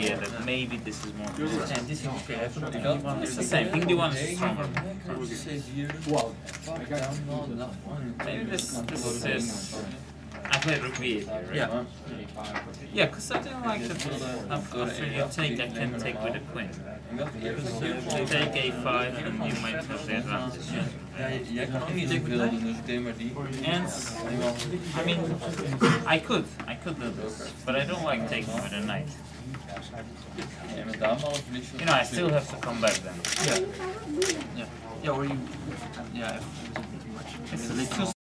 idea that maybe this is more. And this is It's the same. King d1 is stronger. Maybe this is. I played rook b8 here, right? Yeah. Yeah, because I didn't like that after you take, I can take with a queen. You take a5 and you might have the advantage. Jij kan ook niet zoveel doen, dus oké, maar die. And, I mean, I could do this, but I don't like taking with a knight. Ja, met dame al verlies je. You know, I still have to come back then. Yeah. Yeah. Yeah, or you. Yeah, if it was a bit too much. It's too